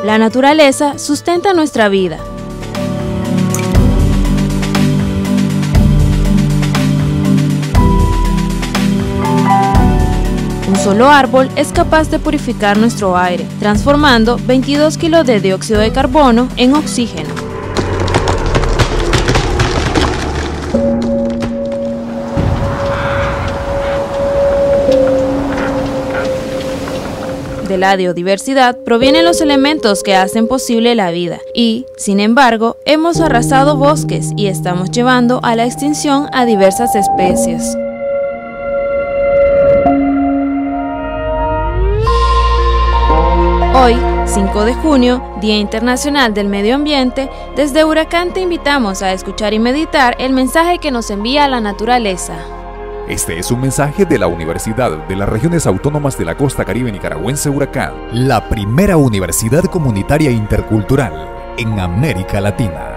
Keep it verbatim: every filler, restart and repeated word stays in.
La naturaleza sustenta nuestra vida. Un solo árbol es capaz de purificar nuestro aire, transformando veintidós kilos de dióxido de carbono en oxígeno. De la biodiversidad provienen los elementos que hacen posible la vida y, sin embargo, hemos arrasado bosques y estamos llevando a la extinción a diversas especies. Hoy, cinco de junio, Día Internacional del Medio Ambiente, desde Huracán te invitamos a escuchar y meditar el mensaje que nos envía la naturaleza. Este es un mensaje de la Universidad de las Regiones Autónomas de la Costa Caribe Nicaragüense Huracán, la primera universidad comunitaria intercultural en América Latina.